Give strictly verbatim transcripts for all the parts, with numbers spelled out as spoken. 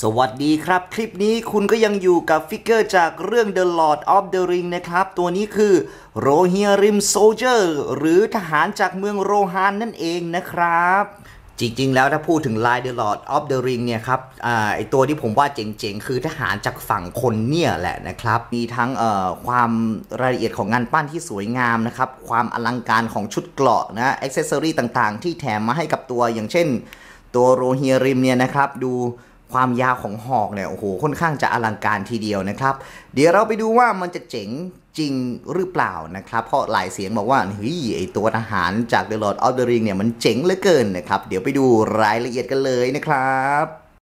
สวัสดีครับคลิปนี้คุณก็ยังอยู่กับฟิกเกอร์จากเรื่อง The Lord of the Ring นะครับตัวนี้คือโรเฮียริมโซลเจอร์หรือทหารจากเมืองโรฮานนั่นเองนะครับจริงๆแล้วถ้าพูดถึงลาย The Lord of the Ring เนี่ยครับอ่าไอตัวที่ผมว่าเจ๋งๆคือทหารจากฝั่งคนเนี่ยแหละนะครับมีทั้งเอ่อความรายละเอียดของงานปั้นที่สวยงามนะครับความอลังการของชุดเกราะนะอ็อกเซสซอรี่ต่างๆที่แถมมาให้กับตัวอย่างเช่นตัวโรเฮียริมเนี่ยนะครับดูความยาวของหอกเนี่ยโอ้โหค่อนข้างจะอลังการทีเดียวนะครับเดี๋ยวเราไปดูว่ามันจะเจ๋งจริงหรือเปล่านะครับเพราะหลายเสียงบอกว่าเฮ้ยไอตัวทหารจาก The Lord of the Ring เนี่ยมันเจ๋งเหลือเกินนะครับเดี๋ยวไปดูรายละเอียดกันเลยนะครับ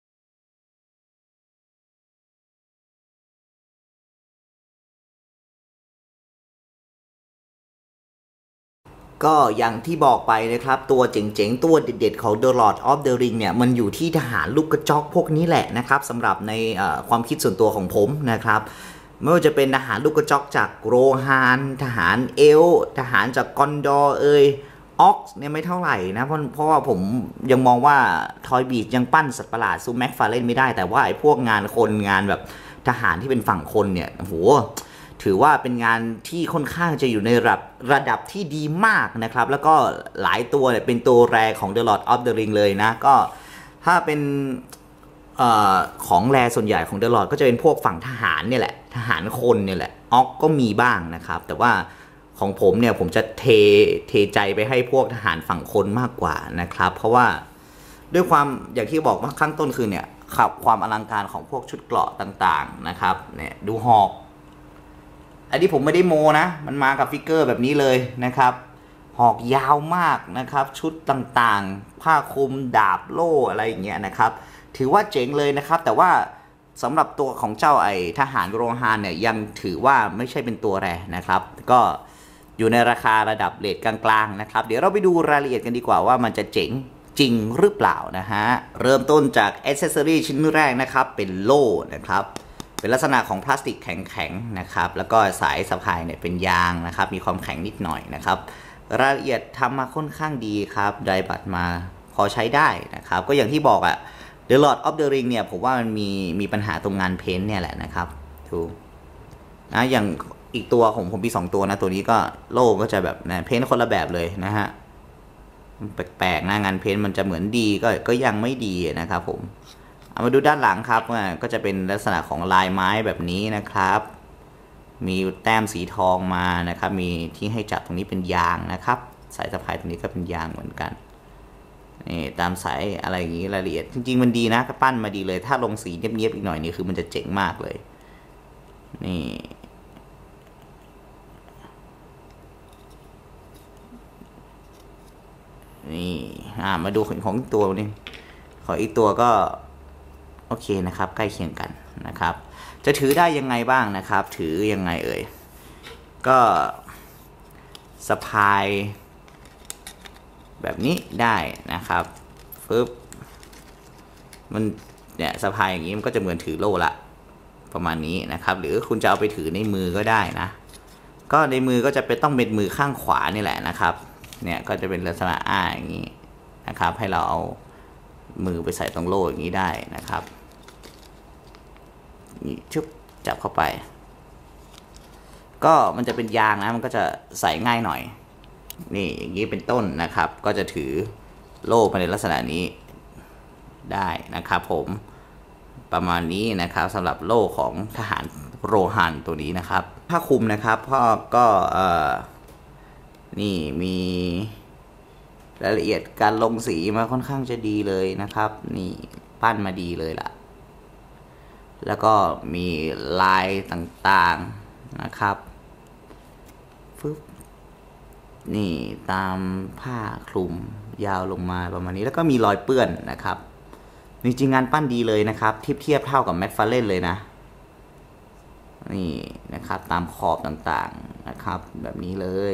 ก็อย่างที่บอกไปนะครับตัวเจ๋งๆตัวเด็ดๆของ The Lord of the Ring เนี่ยมันอยู่ที่ทหารลูกกระจอกพวกนี้แหละนะครับสำหรับในความคิดส่วนตัวของผมนะครับไม่ว่าจะเป็นทหารลูกกระจอกจากโรฮานทหารเอลทหารจากกอนดอร์เอยออกเนี่ยไม่เท่าไหร่นะเพราะเพราะว่าผมยังมองว่าทอยบีชยังปั้นสัตว์ประหลาดซูแม็กฟาเรนไม่ได้แต่ว่าไอ้พวกงานคนงานแบบทหารที่เป็นฝั่งคนเนี่ยโอ้โหถือว่าเป็นงานที่ค่อนข้างจะอยู่ในระดับระดับที่ดีมากนะครับแล้วก็หลายตัวเนี่ยเป็นตัวแรของ The Lord of the Ring เลยนะก็ถ้าเป็นอของแรส่วนใหญ่ของ The Lord ก็จะเป็นพวกฝั่งทหารเนี่ยแหละทหารคนเนี่ยแหละออกก็มีบ้างนะครับแต่ว่าของผมเนี่ยผมจะเทเทใจไปให้พวกทหารฝั่งคนมากกว่านะครับเพราะว่าด้วยความอย่างที่บอกว่าข้างต้นคือเนี่ยขับความอลังการของพวกชุดเกราะต่างๆนะครับเนี่ยดูหอกอันนี้ผมไม่ได้โมนะมันมากับฟิกเกอร์แบบนี้เลยนะครับหอกยาวมากนะครับชุดต่างๆผ้าคลุมดาบโล่อะไรอย่างเงี้ยนะครับถือว่าเจ๋งเลยนะครับแต่ว่าสำหรับตัวของเจ้าไอทหารโรฮานเนี่ยยังถือว่าไม่ใช่เป็นตัวแรนะครับก็อยู่ในราคาระดับเรทกลางๆนะครับเดี๋ยวเราไปดูรายละเอียดกันดีกว่าว่ามันจะเจ๋งจริงหรือเปล่านะฮะเริ่มต้นจากแอ c เซสซอรี่ชิ้นแรกนะครับเป็นโล่นะครับเป็นลักษณะของพลาสติกแข็งๆนะครับแล้วก็สายสะพายเนี่ยเป็นยางนะครับมีความแข็งนิดหน่อยนะครับรายละเอียดทำมาค่อนข้างดีครับไดบัตมาพอใช้ได้นะครับก็อย่างที่บอกอะ The Lord of the Ring เนี่ยผมว่ามันมีมีปัญหาตรงงานเพ้นท์เนี่ยแหละนะครับถูกนะอย่างอีกตัวของผมมีสองตัวนะตัวนี้ก็โล่ก็จะแบบนะเพ้นท์คนละแบบเลยนะฮะแปลกๆนะงานเพ้นท์มันจะเหมือนดีก็ก็ยังไม่ดีนะครับผมเอามาดูด้านหลังครับก็จะเป็นลักษณะของลายไม้แบบนี้นะครับมีแต้มสีทองมานะครับมีที่ให้จับตรงนี้เป็นยางนะครับสายสะพายตรงนี้ก็เป็นยางเหมือนกันนี่ตามสายอะไรอย่างนี้รายละเอียดจริงๆมันดีนะก็ปั้นมาดีเลยถ้าลงสีเนียบๆอีกหน่อยนี่คือมันจะเจ๋งมากเลยนี่นี่อ่ามาดูของตัวนี้ขออีกตัวก็โอเคนะครับใกล้เคียงกันนะครับจะถือได้ยังไงบ้างนะครับถือยังไงเอ่ยก็สะพายแบบนี้ได้นะครับฟึบมันเนี่ยสะพายอย่างนี้มันก็จะเหมือนถือโล่ละประมาณนี้นะครับหรือคุณจะเอาไปถือในมือก็ได้นะก็ในมือก็จะเป็นต้องเป็นมือข้างขวานี่แหละนะครับเนี่ยก็จะเป็นลักษณะอ้าอย่างนี้นะครับให้เราเอามือไปใส่ตรงโล่อย่างนี้ได้นะครับนี่ชุบจับเข้าไปก็มันจะเป็นยางนะมันก็จะใส่ง่ายหน่อยนี่อย่างนี้เป็นต้นนะครับก็จะถือโล่มาในลักษณะนี้ได้นะครับผมประมาณนี้นะครับสำหรับโล่ของทหารโรฮันตัวนี้นะครับผ้าคลุมนะครับพ่อก็เอ่อนี่มีรายละเอียดการลงสีมาค่อนข้างจะดีเลยนะครับนี่ปั้นมาดีเลยล่ะแล้วก็มีลายต่างๆนะครับฟึบนี่ตามผ้าคลุมยาวลงมาประมาณนี้แล้วก็มีรอยเปื้อนนะครับจริงๆงานปั้นดีเลยนะครับเทียบเทียบเท่ากับแม็กฟาเรนเลยนะนี่นะครับตามขอบต่างๆนะครับแบบนี้เลย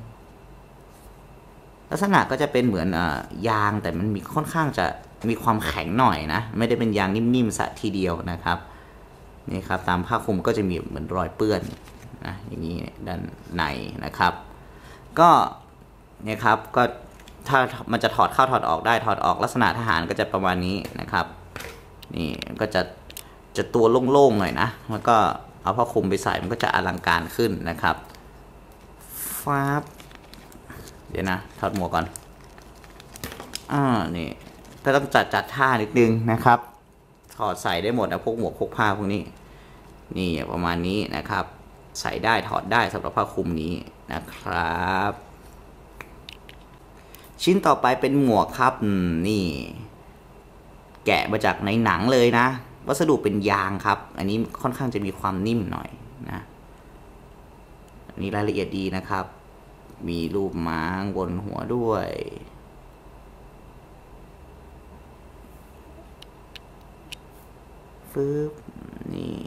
ลักษณะก็จะเป็นเหมือนยางแต่มันมีค่อนข้างจะมีความแข็งหน่อยนะไม่ได้เป็นยางนิ่มๆซะทีเดียวนะครับนี่ครับตามผ้าคลุมก็จะมีเหมือนรอยเปื้อนนะอย่างนี้ด้านในนะครับก็เนี่ยครับก็ถ้ามันจะถอดเข้าถอดออกได้ถอดออกลักษณะทหารก็จะประมาณนี้นะครับนี่ก็จะจะตัวโล่งๆหน่อยนะแล้วก็เอาผ้าคลุมไปใส่มันก็จะอลังการขึ้นนะครับฟ้าเดี๋ยวนะถอดหมวกก่อนอ่านี่ก็ต้องจัดจัดท่านิดนึงนะครับถอดใส่ได้หมดนะพวกหมวกพวกผ้าพวกนี้นี่ประมาณนี้นะครับใส่ได้ถอดได้สำหรับผ้าคลุมนี้นะครับชิ้นต่อไปเป็นหมวกครับนี่แกะมาจากในหนังเลยนะวัสดุเป็นยางครับอันนี้ค่อนข้างจะมีความนิ่มหน่อยนะอันนี้รายละเอียดดีนะครับมีรูปม้าบนหัวด้วยฟึบนี่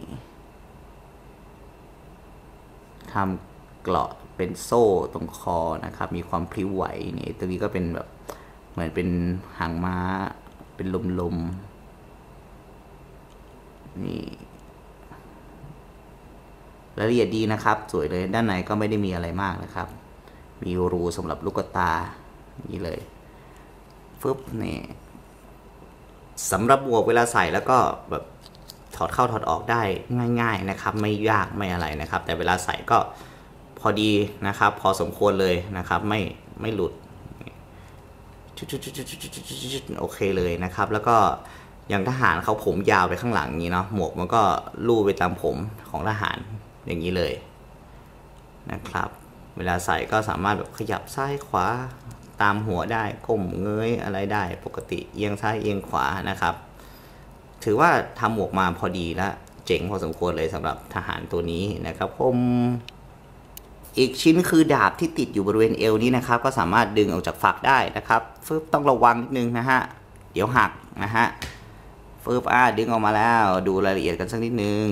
ทำเกราะเป็นโซ่ตรงคอนะครับมีความพลิ้วไหวนี่ตัวนี้ก็เป็นแบบเหมือนเป็นหางม้าเป็นลมๆนี่รายละเอียดดีนะครับสวยเลยด้านในก็ไม่ได้มีอะไรมากนะครับมีรูสำหรับลูกตานี่เลยฟึบนี่สำหรับหมวกเวลาใส่แล้วก็แบบถอดเข้าถอดออกได้ง่ายๆนะครับไม่ยากไม่อะไรนะครับแต่เวลาใส่ก็พอดีนะครับพอสมควรเลยนะครับไม่ไม่หลุดโอเคเลยนะครับแล้วก็อย่างทหารเขาผมยาวไปข้างหลังนี้เนาะหมวกมันก็ลู่ไปตามผมของทหารอย่างนี้เลยนะครับเวลาใส่ก็สามารถแบบขยับซ้ายขวาตามหัวได้ก้มเงยอะไรได้ปกติเอียงซ้ายเอียงขวานะครับถือว่าทำหมวกมาพอดีแล้วเจ๋งพอสมควรเลยสำหรับทหารตัวนี้นะครับผมอีกชิ้นคือดาบที่ติดอยู่บริเวณเอวนี้นะครับก็สามารถดึงออกจากฝักได้นะครับฟึบต้องระวังนิดนึงนะฮะเดี๋ยวหักนะฮะฟึบอ่าดึงออกมาแล้วดูรายละเอียดกันสักนิดนึง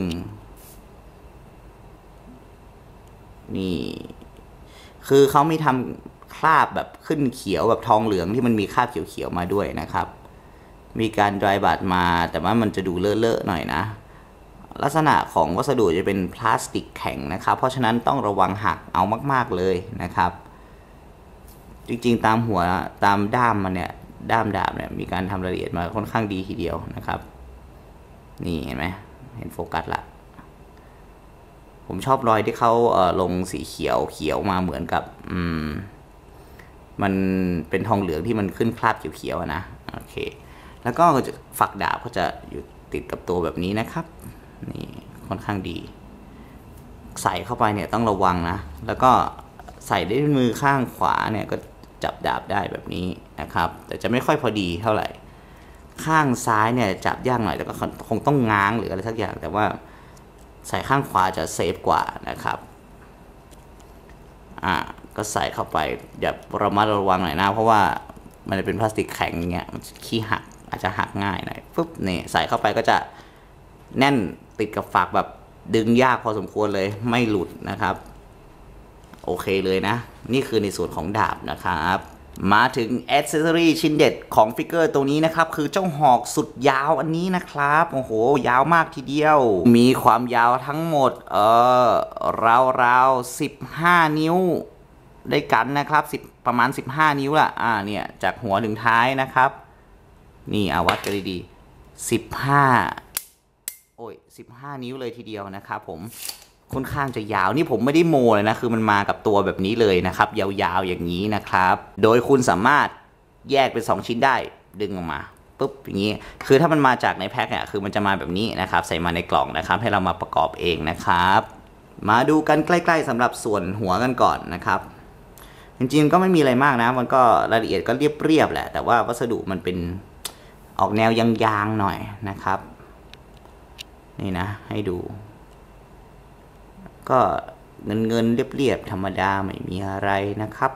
นี่คือเขาไม่ทำคราบแบบขึ้นเขียวแบบทองเหลืองที่มันมีคราบเขียวๆมาด้วยนะครับมีการดรายบัตมาแต่ว่ามันจะดูเลอะๆหน่อยนะลักษณะของวัสดุจะเป็นพลาสติกแข็งนะครับเพราะฉะนั้นต้องระวังหักเอามากๆเลยนะครับจริงๆตามหัวตามด้ามมันเนี่ยด้ามดาบเนี่ยมีการทำรายละเอียดมาค่อนข้างดีทีเดียวนะครับนี่เห็นไหมเห็นโฟกัสละผมชอบรอยที่เขาเอ่อลงสีเขียวเขียวมาเหมือนกับอืมมันเป็นทองเหลืองที่มันขึ้นคราบเขียวๆนะโอเคแล้วก็ฝักดาบก็จะอยู่ติดกับตัวแบบนี้นะครับนี่ค่อนข้างดีใส่เข้าไปเนี่ยต้องระวังนะแล้วก็ใส่ด้วยมือข้างขวาเนี่ยก็จับดาบได้แบบนี้นะครับแต่จะไม่ค่อยพอดีเท่าไหร่ข้างซ้ายเนี่ยจับยากหน่อยแต่ก็คงต้องง้างหรืออะไรสักอย่างแต่ว่าใส่ข้างขวาจะเซฟกว่านะครับอ่าก็ใส่เข้าไปอย่าระมัดระวังหน่อยนะเพราะว่ามันจะเป็นพลาสติกแข็งอย่างเงี้ยมันขี้หักอาจจะหักง่ายหน่อยปุ๊บนี่ใส่เข้าไปก็จะแน่นติดกับฝักแบบดึงยากพอสมควรเลยไม่หลุดนะครับโอเคเลยนะนี่คือในส่วนของดาบนะครับมาถึงแอ c เซสซอรี่ชิ้นเด็ดของฟิกเกอร์ตัวนี้นะครับคือเจ้าหอกสุดยาวอันนี้นะครับโอ้โหยาวมากทีเดียวมีความยาวทั้งหมดเออราวๆสิบห้านิ้วได้กันนะครับสิบประมาณสิบห้านิ้วละอ่าเนี่ยจากหัวถึงท้ายนะครับนี่เอาวัดกันดีๆสิบห้าโอ้ยสิบห้านิ้วเลยทีเดียวนะครับผมค่อนข้างจะยาวนี่ผมไม่ได้โมเลยนะคือมันมากับตัวแบบนี้เลยนะครับยาวๆอย่างนี้นะครับโดยคุณสามารถแยกเป็นสองชิ้นได้ดึงออกมาปุ๊บอย่างนี้คือถ้ามันมาจากในแพ็คเนี่ยคือมันจะมาแบบนี้นะครับใส่มาในกล่องนะครับให้เรามาประกอบเองนะครับมาดูกันใกล้ๆสำหรับส่วนหัวกันก่อนนะครับจริงๆก็ไม่มีอะไรมากนะมันก็รายละเอียดก็เรียบๆแหละแต่ว่าวัสดุมันเป็นออกแนวยางๆหน่อยนะครับนี่นะให้ดูก็เงินเงินเรียบๆธรรมดาไม่มีอะไรนะครับ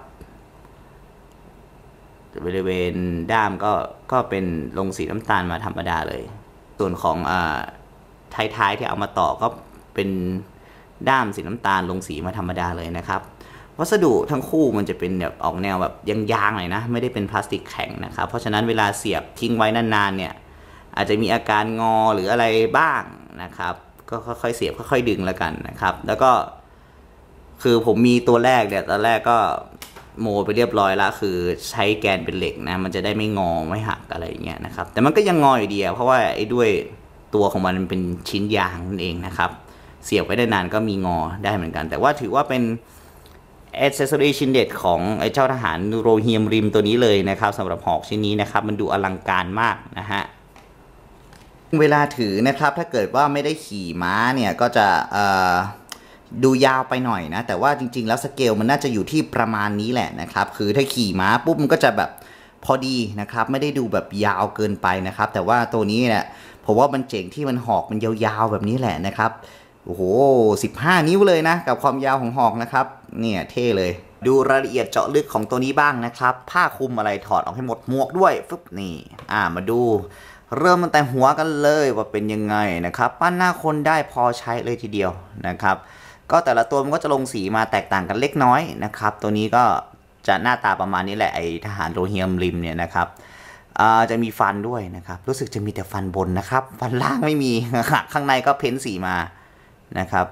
บริเวณด้ามก็ก็เป็นลงสีน้ำตาลมาธรรมดาเลยส่วนของอ่าท้ายๆที่เอามาต่อก็เป็นด้ามสีน้ำตาลลงสีมาธรรมดาเลยนะครับวัสดุทั้งคู่มันจะเป็นแบบออกแนวแบบยางๆหน่อยนะไม่ได้เป็นพลาสติกแข็งนะครับเพราะฉะนั้นเวลาเสียบทิ้งไว้นานๆเนี่ยอาจจะมีอาการงอหรืออะไรบ้างนะครับก็ค่อยๆเสียบค่อยๆดึงแล้วกันนะครับแล้วก็คือผมมีตัวแรกเนี่ยตอนแรกก็โมไปเรียบร้อยแล้วคือใช้แกนเป็นเหล็กนะมันจะได้ไม่งอไม่หักอะไรอย่างเงี้ยนะครับแต่มันก็ยังงออยู่ดีเพราะว่าไอ้ด้วยตัวของมันเป็นชิ้นยางนั่นเองนะครับเสียบไว้ได้นานก็มีงอได้เหมือนกันแต่ว่าถือว่าเป็นแอคเซสซอรีชิ้นเด็ดของไอ้เจ้าทหารโรเฮียมริมตัวนี้เลยนะครับสำหรับหอกชิ้นนี้นะครับมันดูอลังการมากนะฮะเวลาถือนะครับถ้าเกิดว่าไม่ได้ขี่ม้าเนี่ยก็จะดูยาวไปหน่อยนะแต่ว่าจริงๆแล้วสเกลมันน่าจะอยู่ที่ประมาณนี้แหละนะครับคือถ้าขี่ม้าปุ๊บมันก็จะแบบพอดีนะครับไม่ได้ดูแบบยาวเกินไปนะครับแต่ว่าตัวนี้เนี่ยผมว่ามันเจ๋งที่มันหอกมันยาวๆแบบนี้แหละนะครับโอ้โหสิบห้านิ้วเลยนะกับความยาวของหอกนะครับเนี่ยเท่เลยดูรายละเอียดเจาะลึกของตัวนี้บ้างนะครับผ้าคลุมอะไรถอดออกให้หมดหมวกด้วยฟึบนี่อ่ามาดูเริ่มตั้งแต่หัวกันเลยว่าเป็นยังไงนะครับปั้นหน้าคนได้พอใช้เลยทีเดียวนะครับก็แต่ละตัวมันก็จะลงสีมาแตกต่างกันเล็กน้อยนะครับตัวนี้ก็จะหน้าตาประมาณนี้แหละไอทหารโรเฮียมริมเนี่ยนะครับจะมีฟันด้วยนะครับรู้สึกจะมีแต่ฟันบนนะครับฟันล่างไม่มีข้างในก็เพ้นสีมานะครับ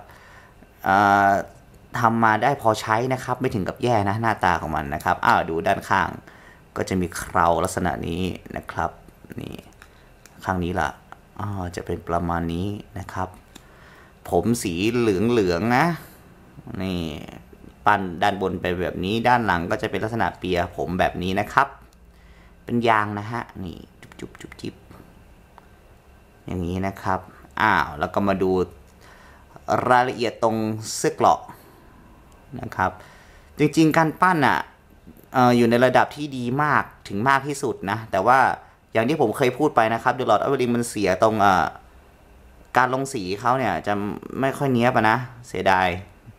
ทำมาได้พอใช้นะครับไม่ถึงกับแย่นะหน้าตาของมันนะครับอ้าวดูด้านข้างก็จะมีเคราลักษณะนี้นะครับนี่ข้างนี้ล่ะอ๋อจะเป็นประมาณนี้นะครับผมสีเหลืองเหลืองนะนี่ปั้นด้านบนไปแบบนี้ด้านหลังก็จะเป็นลักษณะเปียผมแบบนี้นะครับเป็นยางนะฮะนี่จุบจุบจุบจิบอย่างนี้นะครับอ้าวแล้วก็มาดูรายละเอียดตรงเสื้อเกราะนะครับจริงๆการปั้นอ่ะ อ, ออยู่ในระดับที่ดีมากถึงมากที่สุดนะแต่ว่าอย่างที่ผมเคยพูดไปนะครับเดอะลอร์ดออฟริงมันเสียตรงการลงสีเขาเนี่ยจะไม่ค่อยเนี้ยบนะเสียดาย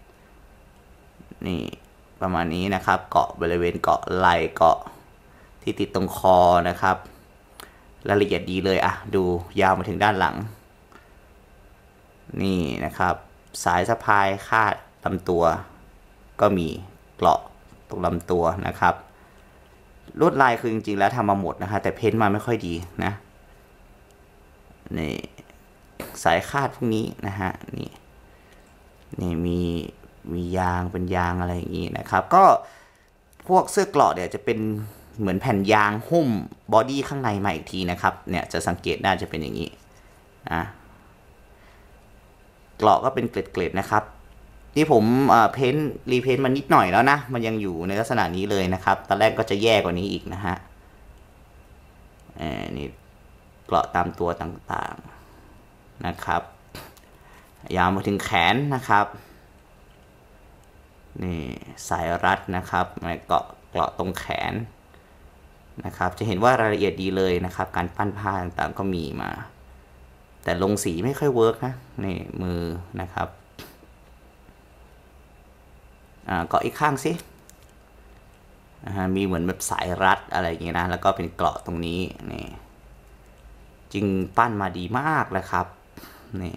นี่ประมาณนี้นะครับเกาะบริเวณเกาะไหล่เกาะที่ติดตรงคอนะครับรายละเอียดดีเลยอ่ะดูยาวมาถึงด้านหลังนี่นะครับสายสะพายคาดลำตัวก็มีเกราะตรงลำตัวนะครับลวดลายคือจริงๆแล้วทำมาหมดนะฮะแต่เพ้นมาไม่ค่อยดีนะนี่สายคาดพวกนี้นะฮะนี่นี่มีมียางเป็นยางอะไรอย่างนี้นะครับก็พวกเสื้อเกราะเนี่ยจะเป็นเหมือนแผ่นยางหุ้มบอดี้ข้างในมาอีกทีนะครับเนี่ยจะสังเกตได้จะเป็นอย่างนี้นะเกราะก็เป็นเกล็ดๆนะครับนี่ผมเพ้นรีเพ้นมานิดหน่อยแล้วนะมันยังอยู่ในลักษณะนี้เลยนะครับตอนแรกก็จะแย่กว่านี้อีกนะฮะนี่เกราะตามตัวต่างๆนะครับยาวมาถึงแขนนะครับนี่สายรัดนะครับเกาะเกราะตรงแขนนะครับจะเห็นว่ารายละเอียดดีเลยนะครับการปั้นผ้าต่างๆก็มีมาแต่ลงสีไม่ค่อยเวิร์กนะนี่มือนะครับเกาะอีกข้างสิมีเหมือนแบบสายรัดอะไรอย่างเงี้ยนะแล้วก็เป็นเกราะตรงนี้นี่จริงปั้นมาดีมากเลยครับนี่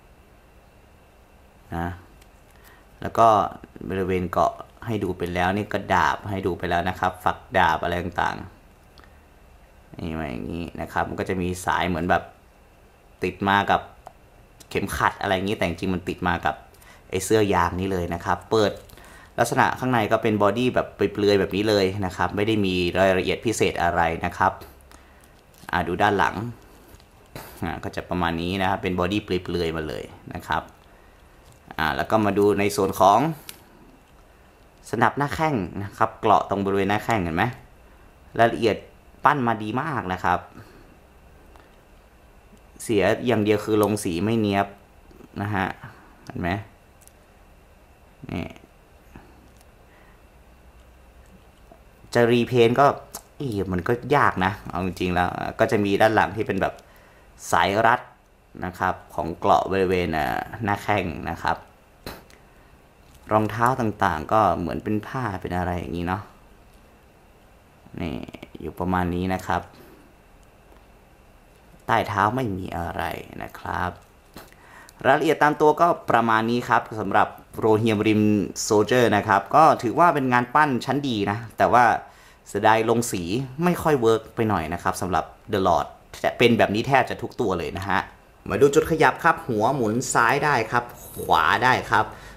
นะแล้วก็บริเวณเกาะให้ดูไปแล้วนี่กระดาบให้ดูไปแล้วนะครับฝักดาบอะไรต่างๆนี่มาอย่างนี้นะครับมันก็จะมีสายเหมือนแบบติดมากับเข็มขัดอะไรอย่างนี้แต่จริงมันติดมากับไอ้เสื้อยางนี้เลยนะครับเปิดลักษณะข้างในก็เป็นบอดี้แบบเปลือยๆแบบนี้เลยนะครับไม่ได้มีรายละเอียดพิเศษอะไรนะครับดูด้านหลังก็จะประมาณนี้นะครับเป็นบอดี้เปลือยๆมาเลยนะครับแล้วก็มาดูในส่วนของสนับหน้าแข้งนะครับเกราะตรงบริเวณหน้าแข้งเห็นไหมรายละเอียดปั้นมาดีมากนะครับเสียอย่างเดียวคือลงสีไม่เนียบนะฮะเห็นไหมนี่จะรีเพนก็อีมันก็ยากนะเอาจริงๆแล้วก็จะมีด้านหลังที่เป็นแบบสายรัดนะครับของเกราะบริเวณหน้าแข้งนะครับรองเท้าต่างๆก็เหมือนเป็นผ้าเป็นอะไรอย่างนี้เนาะนี่อยู่ประมาณนี้นะครับใต้เท้าไม่มีอะไรนะครับรายละเอียดตามตัวก็ประมาณนี้ครับสำหรับโรเฮียมริมโซลเจอร์นะครับก็ถือว่าเป็นงานปั้นชั้นดีนะแต่ว่าเสียดายลงสีไม่ค่อยเวิร์กไปหน่อยนะครับสำหรับเดอะลอร์ดเป็นแบบนี้แทบจะทุกตัวเลยนะฮะมาดูจุดขยับครับหัวหมุนซ้ายได้ครับขวาได้ครับ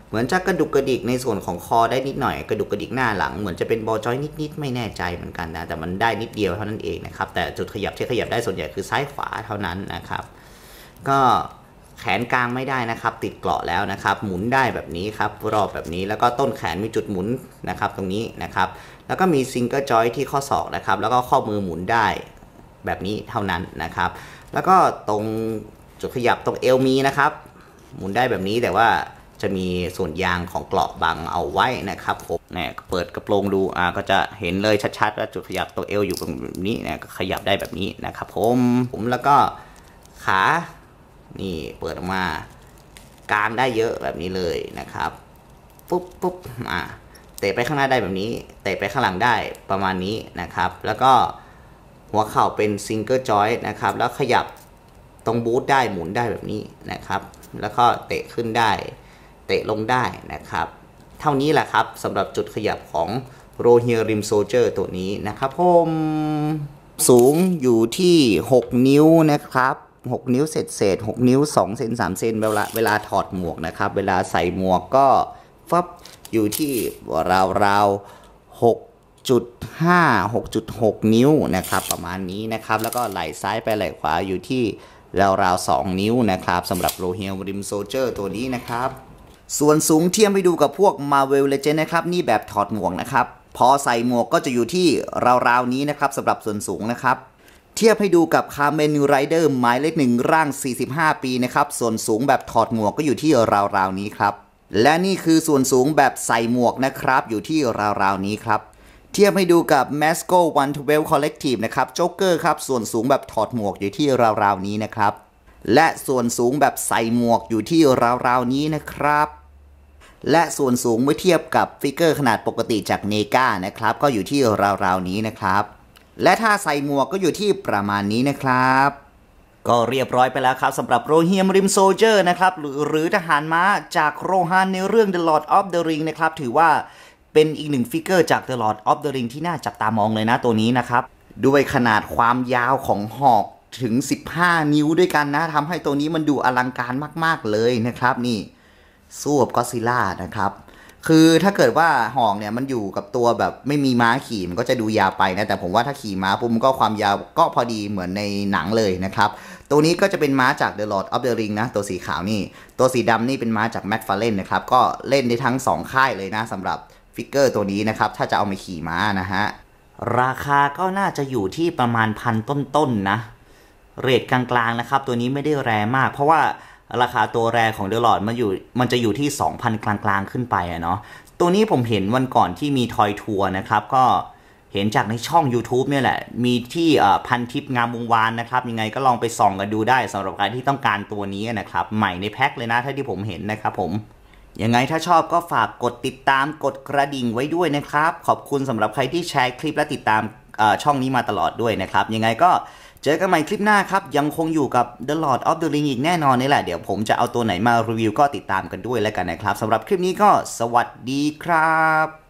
เหมือนจะกระดุกกระดิกในส่วนของคอได้นิดหน่อยกระดุกกระดิกหน้าหลังเหมือนจะเป็นบอลจอยนิดๆไม่แน่ใจเหมือนกันนะแต่มันได้นิดเดียวเท่านั้นเองนะครับแต่จุดขยับที่ขยับได้ส่วนใหญ่คือซ้ายขวาเท่านั้นนะครับก็แขนกลางไม่ได้นะครับติดเกราะแล้วนะครับหมุนได้แบบนี้ครับรอบแบบนี้แล้วก็ต้นแขนมีจุดหมุนนะครับตรงนี้นะครับแล้วก็มีซิงเกิลจอยที่ข้อศอกนะครับแล้วก็ข้อมือหมุนได้แบบนี้เท่านั้นนะครับแล้วก็ตรงจุดขยับตรงเอวมีนะครับหมุนได้แบบนี้แต่ว่าจะมีส่วนยางของเกราะบังเอาไว้นะครับผมเนี่ยเปิดกระโปรงดูอ่าก็จะเห็นเลยชัดๆว่าจุดขยับตรงเอวอยู่แบบนี้เนี่ยก็ขยับได้แบบนี้นะครับผมผมแล้วก็ขานี่เปิดออกมากางได้เยอะแบบนี้เลยนะครับปุ๊บปุ๊บอ่าเตะไปข้างหน้าได้แบบนี้เตะไปข้างหลังได้ประมาณนี้นะครับแล้วก็หัวเข่าเป็นซิงเกิลจอยนะครับแล้วขยับตรงบูทได้หมุนได้แบบนี้นะครับแล้วก็เตะขึ้นได้เตะลงได้นะครับเท่านี้แหละครับสำหรับจุดขยับของโรเฮียริมโซเจอร์ตัวนี้นะครับผมสูงอยู่ที่หกนิ้วนะครับหกนิ้วเศษเศษหกนิ้วสองเซนสามเซนเวลาเวลาถอดหมวกนะครับเวลาใส่หมวกก็ฟับอยู่ที่ราวๆ หกจุดห้า หกจุดหก นิ้วนะครับประมาณนี้นะครับแล้วก็ไหล่ซ้ายไปไหล่ขวาอยู่ที่ราวๆสองนิ้วนะครับสำหรับโรเฮียริมโซเจอร์ตัวนี้นะครับส่วนสูงเทียมไปดูกับพวก Marvel Legends นะครับนี่แบบถอดหมวกนะครับพอใส่หมวกก็จะอยู่ที่ราวๆนี้นะครับสำหรับส่วนสูงนะครับเทียบให้ดูกับ Kamen Rider หมายเลขหนึ่งร่างสี่สิบห้าปีนะครับส่วนสูงแบบถอดหมวกก็อยู่ที่ราวๆนี้ครับและนี่คือส่วนสูงแบบใส่หมวกนะครับอยู่ที่ราวๆนี้ครับเทียบให้ดูกับ Masco หนึ่งสอง Collective นะครับโจ๊กเกอร์ครับส่วนสูงแบบถอดหมวกอยู่ที่ราวๆนี้นะครับและส่วนสูงแบบใส่หมวกอยู่ที่ราวๆนี้นะครับและส่วนสูงเมื่อเทียบกับฟิกเกอร์ขนาดปกติจากเนก้านะครับก็อยู่ที่ราวๆนี้นะครับและถ้าใส่หมวกก็อยู่ที่ประมาณนี้นะครับก็เรียบร้อยไปแล้วครับสำหรับโรเฮียริมโซเจอร์นะครับหรือหรือทหารม้าจากโรฮันในเรื่อง The Lord of the Ring นะครับถือว่าเป็นอีกหนึ่งฟิกเกอร์จาก The Lord of the Ring ที่น่าจับตามองเลยนะตัวนี้นะครับด้วยขนาดความยาวของหอกถึงสิบห้านิ้วด้วยกันนะทำให้ตัวนี้มันดูอลังการมากๆเลยนะครับนี่สู้กับก็อดซิลล่านะครับคือถ้าเกิดว่าหอกเนี่ยมันอยู่กับตัวแบบไม่มีม้าขี่มันก็จะดูยาวไปนะแต่ผมว่าถ้าขี่ม้าปุ๊บมันก็ความยาวก็พอดีเหมือนในหนังเลยนะครับตัวนี้ก็จะเป็นม้าจาก The Lord of the Ring นะตัวสีขาวนี่ตัวสีดำนี่เป็นม้าจาก McFarlane นะครับก็เล่นได้ทั้งสองค่ายเลยนะสำหรับฟิกเกอร์ตัวนี้นะครับถ้าจะเอามาขี่ม้านะฮะราคาก็น่าจะอยู่ที่ประมาณพันต้นๆนะเรทกลางๆนะครับตัวนี้ไม่ได้แรงมากเพราะว่าราคาตัวแรของ The Lord มันอยู่มันจะอยู่ที่ สองพัน กลางๆขึ้นไปอะเนาะตัวนี้ผมเห็นวันก่อนที่มีทอยทัวร์นะครับก็เห็นจากในช่อง YouTube เนี่ยแหละมีที่พันทิปงามวงวานนะครับยังไงก็ลองไปส่องกันดูได้สำหรับใครที่ต้องการตัวนี้นะครับใหม่ในแพ็คเลยนะถ้าที่ผมเห็นนะครับผมยังไงถ้าชอบก็ฝากกดติดตามกดกระดิ่งไว้ด้วยนะครับขอบคุณสำหรับใครที่แชร์คลิปและติดตามช่องนี้มาตลอดด้วยนะครับยังไงก็เจอกันใหม่คลิปหน้าครับยังคงอยู่กับ The Lord of the Ring อีกแน่นอนนี่แหละเดี๋ยวผมจะเอาตัวไหนมารีวิวก็ติดตามกันด้วยแล้วกันนะครับสำหรับคลิปนี้ก็สวัสดีครับ